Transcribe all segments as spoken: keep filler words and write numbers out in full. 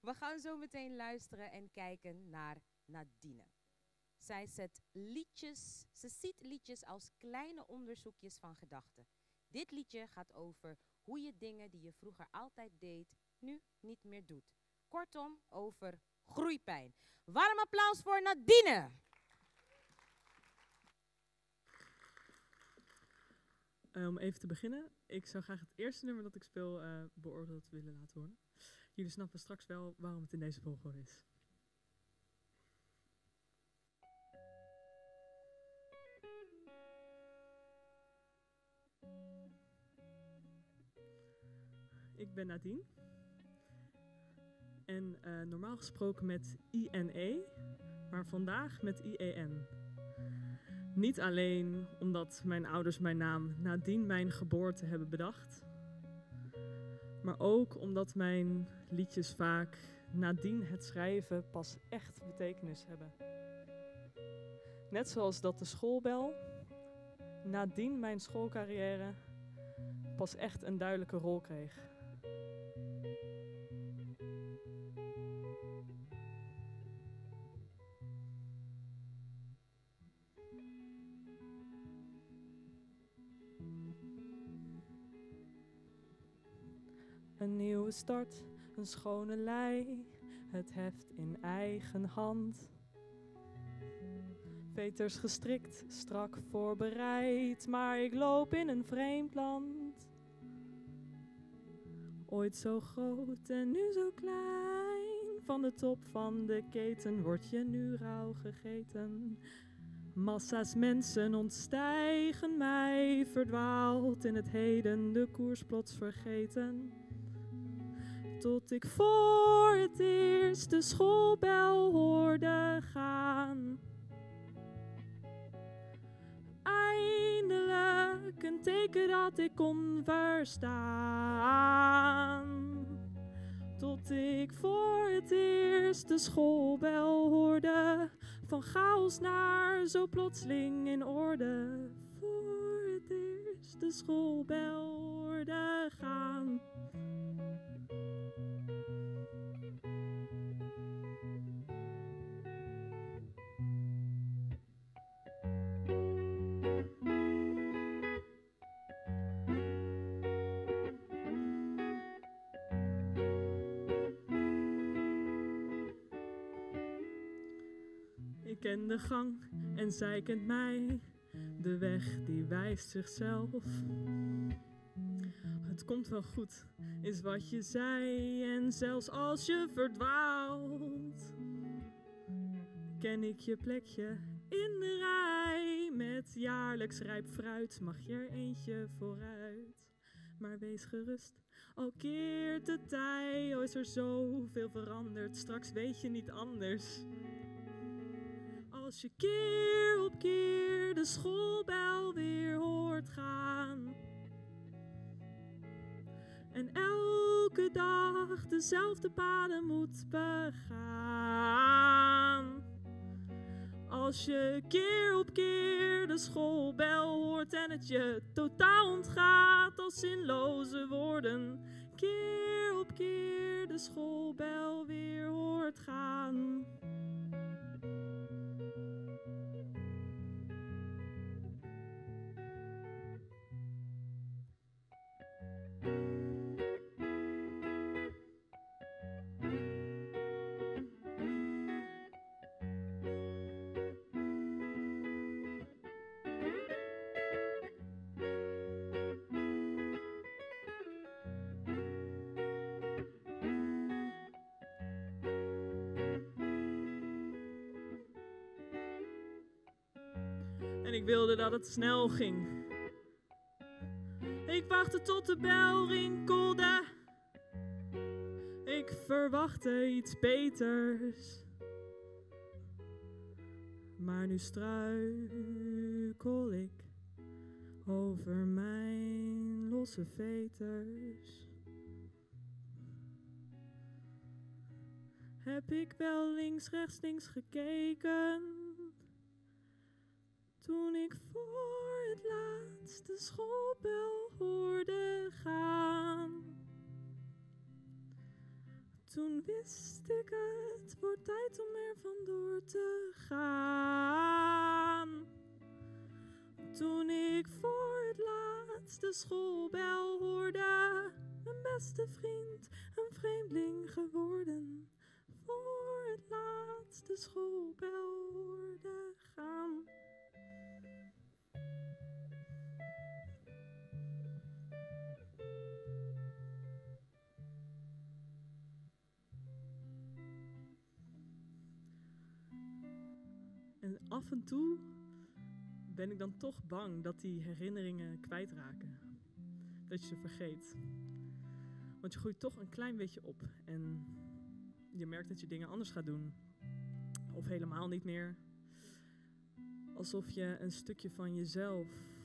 We gaan zo meteen luisteren en kijken naar Nadine. Zij zet liedjes, ze ziet liedjes als kleine onderzoekjes van gedachten. Dit liedje gaat over hoe je dingen die je vroeger altijd deed, nu niet meer doet. Kortom, over groeipijn. Warm applaus voor Nadine! Uh, om even te beginnen, ik zou graag het eerste nummer dat ik speel uh, beoordeeld willen laten horen. Jullie snappen straks wel waarom het in deze volgorde is. Ik ben Nadine. En uh, normaal gesproken met I N E, maar vandaag met I E N. Niet alleen omdat mijn ouders mijn naam nadien mijn geboorte hebben bedacht, maar ook omdat mijn liedjes vaak nadien het schrijven pas echt betekenis hebben. Net zoals dat de schoolbel nadien mijn schoolcarrière pas echt een duidelijke rol kreeg. Een nieuwe start, een schone lei, het heft in eigen hand. Veters gestrikt, strak voorbereid, maar ik loop in een vreemd land. Ooit zo groot en nu zo klein, van de top van de keten word je nu rauw gegeten. Massa's mensen ontstijgen mij, verdwaald in het heden, de koers plots vergeten. Tot ik voor het eerst de schoolbel hoorde gaan. Eindelijk een teken dat ik kon verstaan. Tot ik voor het eerst de schoolbel hoorde. Van chaos naar zo plotseling in orde. Voor het eerst de schoolbel hoorde gaan. Ik ken de gang en zij kent mij, de weg die wijst zichzelf. Het komt wel goed, is wat je zei, en zelfs als je verdwaalt, ken ik je plekje in de rij. Met jaarlijks rijp fruit mag je er eentje vooruit. Maar wees gerust, al keert de tij, oh is er zoveel veranderd, straks weet je niet anders. Als je keer op keer de schoolbel weer hoort gaan. En elke dag dezelfde paden moet begaan. Als je keer op keer de schoolbel hoort en het je totaal ontgaat als zinloze woorden. Keer op keer de schoolbel weer hoort gaan. En ik wilde dat het snel ging. Ik wachtte tot de bel rinkelde. Ik verwachtte iets beters. Maar nu struikel ik over mijn losse veters. Heb ik wel links, rechts, links gekeken? Toen ik voor het laatst de schoolbel hoorde gaan. Toen wist ik het wordt tijd om er vandoor te gaan. Toen ik voor het laatst de schoolbel hoorde, mijn beste vriend, een vreemdeling geworden. Voor het laatst de schoolbel hoorde gaan. En af en toe ben ik dan toch bang dat die herinneringen kwijtraken. Dat je ze vergeet. Want je groeit toch een klein beetje op. En je merkt dat je dingen anders gaat doen. Of helemaal niet meer. Alsof je een stukje van jezelf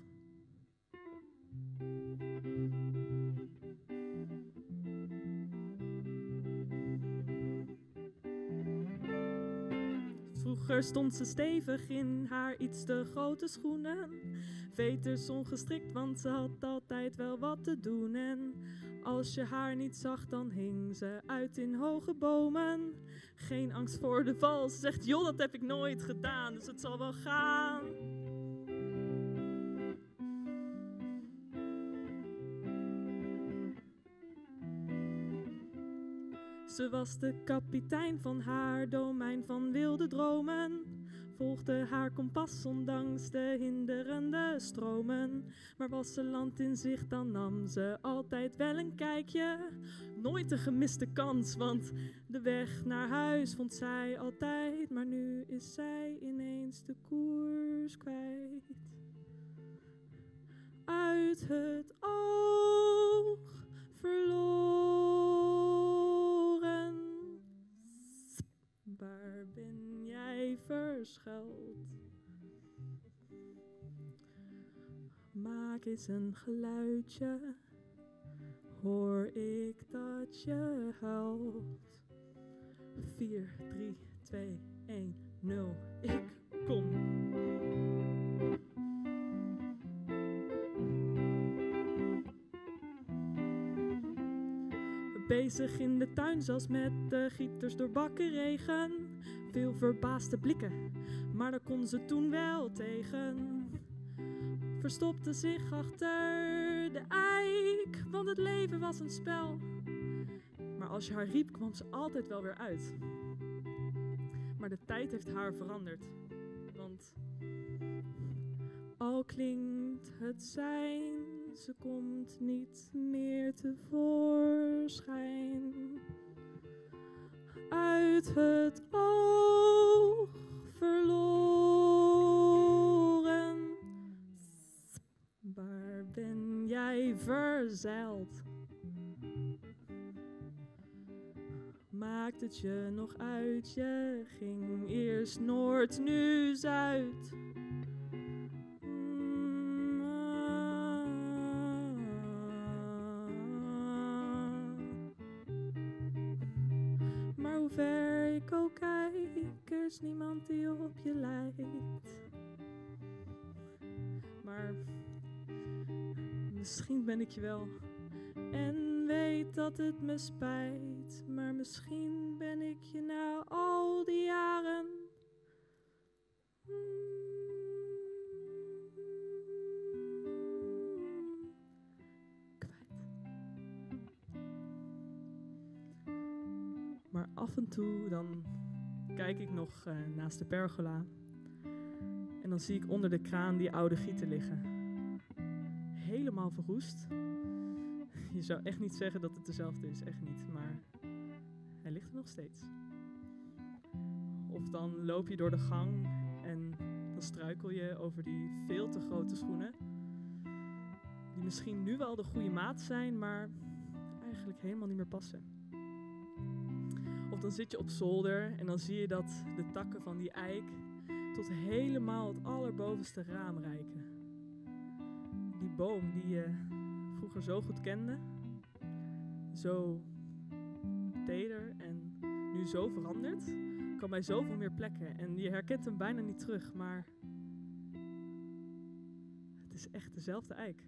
Vroeger stond ze stevig in haar iets te grote schoenen. Veters ongestrikt, want ze had altijd wel wat te doen. En als je haar niet zag, dan hing ze uit in hoge bomen. Geen angst voor de val. Ze zegt, joh, dat heb ik nooit gedaan, dus het zal wel gaan. Ze was de kapitein van haar domein van wilde dromen. Volgde haar kompas ondanks de hinderende stromen. Maar was ze land in zicht, dan nam ze altijd wel een kijkje. Nooit een gemiste kans, want de weg naar huis vond zij altijd. Maar nu is zij ineens de koers kwijt. Uit het oog verloren. Waar ben jij verschuild? Maak eens een geluidje. Hoor ik dat je huilt? vier, drie, twee, één, nul. Ik kom. Bezig in de tuin, zelfs met de gieters door bakkenregen. Veel verbaasde blikken, maar daar kon ze toen wel tegen. Verstopte zich achter de eik, want het leven was een spel. Maar als je haar riep, kwam ze altijd wel weer uit. Maar de tijd heeft haar veranderd. Want al klinkt het zijn, ze komt niet meer tevoorschijn. Uit het oog verloren. Waar ben jij verzeild? Maakt het je nog uit? Je ging eerst noord, nu zuid. Maar hoe ver ik ook kijk, er is niemand die op je lijkt. Maar misschien ben ik je wel en weet dat het me spijt. Maar misschien ben ik je na al die jaren kwijt. Maar af en toe dan kijk ik nog uh, naast de pergola. En dan zie ik onder de kraan die oude gieten liggen. Helemaal verroest. Je zou echt niet zeggen dat het dezelfde is, echt niet. Maar hij ligt er nog steeds. Of dan loop je door de gang en dan struikel je over die veel te grote schoenen. Die misschien nu wel de goede maat zijn, maar eigenlijk helemaal niet meer passen. Of dan zit je op zolder en dan zie je dat de takken van die eik tot helemaal het allerbovenste raam reiken. Die boom die je vroeger zo goed kende, zo teder en nu zo veranderd, kan bij zoveel meer plekken. En je herkent hem bijna niet terug, maar het is echt dezelfde eik.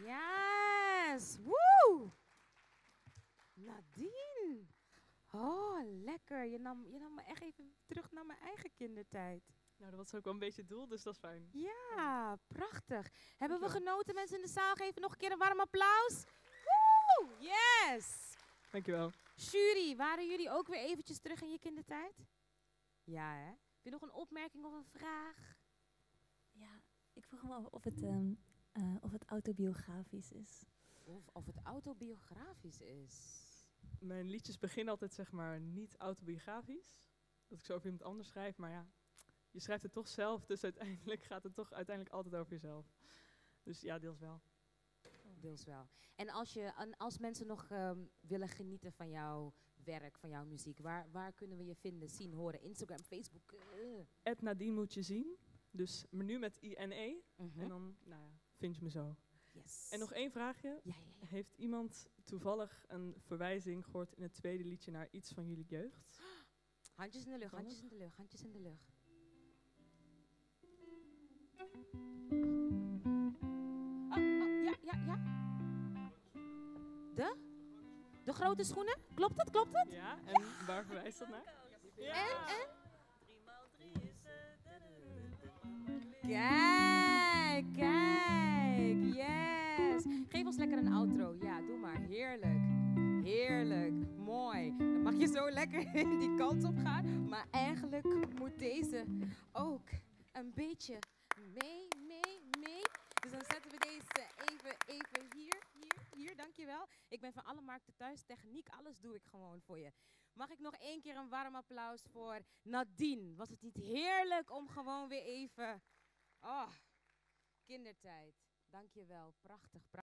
Yes! Woe! Nadine! Oh, lekker. Je nam, je nam me echt even terug naar mijn eigen kindertijd. Nou, dat was ook wel een beetje het doel, dus dat is fijn. Ja, prachtig. Hebben we Dankjewel. genoten, mensen in de zaal? Geven nog een keer een warm applaus. Woe! Yes! Dankjewel. Jury, waren jullie ook weer eventjes terug in je kindertijd? Ja, hè? Heb je nog een opmerking of een vraag? Ja, ik vroeg me af of het, ehm, eh, of het autobiografisch is. Of, of het autobiografisch is? Mijn liedjes beginnen altijd zeg maar niet autobiografisch. Dat ik zo over iemand anders schrijf, maar ja, je schrijft het toch zelf, dus uiteindelijk gaat het toch uiteindelijk altijd over jezelf. Dus ja, deels wel. Deels wel. En als, je, en als mensen nog um, willen genieten van jouw werk, van jouw muziek, waar, waar kunnen we je vinden, zien, horen? Instagram, Facebook? Uh. Ed Nadine moet je zien. Dus maar nu met I N E. Mm-hmm. En dan nou ja, vind je me zo. Yes. En nog één vraagje. Ja, ja, ja. Heeft iemand toevallig een verwijzing gehoord in het tweede liedje naar iets van jullie jeugd? Handjes in de lucht, Kan handjes in de lucht, handjes in de lucht. Oh, oh, ja, ja, ja. De? De grote schoenen? Klopt het, klopt het? Ja, en waar verwijst dat naar? Ja. En, en? Kijk, kijk, yes. Geef ons lekker een outro. Ja, doe maar. Heerlijk. Heerlijk. Mooi. Dan mag je zo lekker in die kant op gaan. Maar eigenlijk moet deze ook een beetje mee, mee, mee. Dus dan zetten we deze even, even hier, hier, hier. Dankjewel. Ik ben van alle markten thuis. Techniek, alles doe ik gewoon voor je. Mag ik nog één keer een warm applaus voor Nadine? Was het niet heerlijk om gewoon weer even... Oh, kindertijd. Dankjewel. Prachtig, prachtig.